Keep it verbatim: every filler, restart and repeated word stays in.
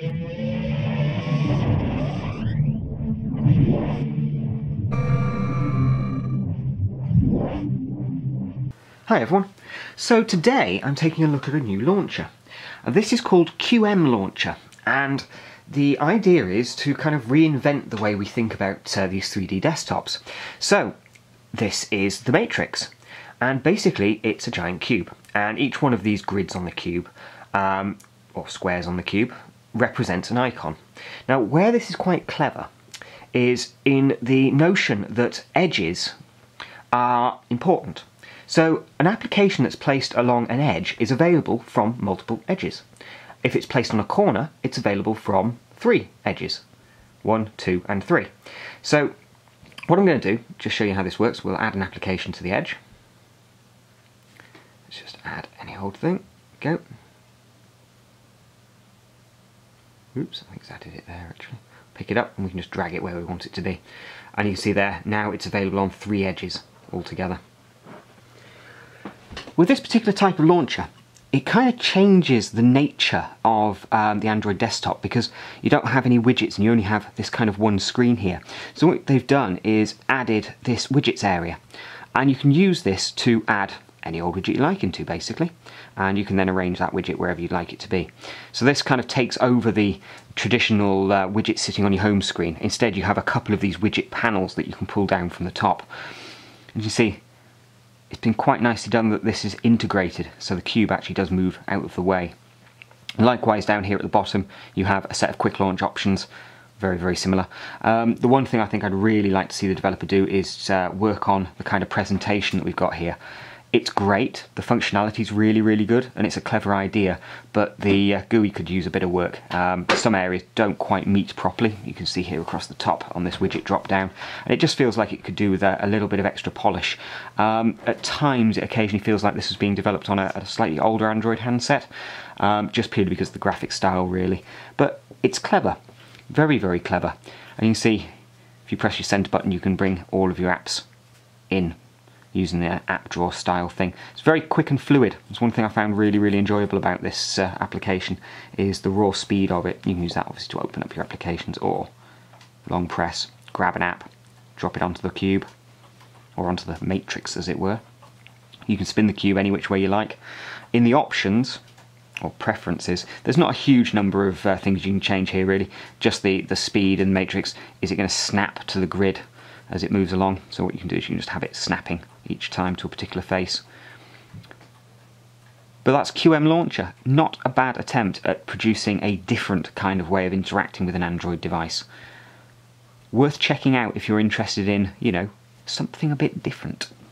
Hi everyone. So today I'm taking a look at a new launcher. Uh, this is called Q M Launcher, and the idea is to kind of reinvent the way we think about uh, these three D desktops. So this is the matrix, and basically it's a giant cube, and each one of these grids on the cube, um, or squares on the cube, represents an icon. Now where this is quite clever is in the notion that edges are important. So an application that's placed along an edge is available from multiple edges. If it's placed on a corner, it's available from three edges. One, two, and three. So what I'm going to do, just show you how this works, we'll add an application to the edge. Let's just add any old thing. Go. Oops, I think it's added it there actually. Pick it up and we can just drag it where we want it to be. And you can see there, now it's available on three edges altogether. With this particular type of launcher, it kind of changes the nature of um, the Android desktop, because you don't have any widgets and you only have this kind of one screen here. So what they've done is added this widgets area, and you can use this to add any old widget you like into, basically, and you can then arrange that widget wherever you'd like it to be. So this kind of takes over the traditional uh, widget sitting on your home screen. Instead you have a couple of these widget panels that you can pull down from the top. And you see, it's been quite nicely done that this is integrated, so the cube actually does move out of the way. Likewise, down here at the bottom you have a set of quick launch options, very very similar. Um, the one thing I think I'd really like to see the developer do is uh, work on the kind of presentation that we've got here. It's great, the functionality is really really good, and it's a clever idea, but the uh, G U I could use a bit of work. Um, some areas don't quite meet properly. You can see here across the top on this widget drop down, and it just feels like it could do with a, a little bit of extra polish. Um, at times it occasionally feels like this is being developed on a, a slightly older Android handset, um, just purely because of the graphic style really. But it's clever, very very clever, and you can see if you press your center button you can bring all of your apps in using the app drawer style thing. It's very quick and fluid. It's one thing I found really really enjoyable about this uh, application, is the raw speed of it. You can use that obviously to open up your applications, or long press, grab an app, drop it onto the cube, or onto the matrix as it were. You can spin the cube any which way you like. In the options, or preferences, there's not a huge number of uh, things you can change here really, just the, the speed and matrix. Is it going to snap to the grid as it moves along? So what you can do is you can just have it snapping each time to a particular face. But that's Q M Launcher. Not a bad attempt at producing a different kind of way of interacting with an Android device. Worth checking out if you're interested in, you know, something a bit different.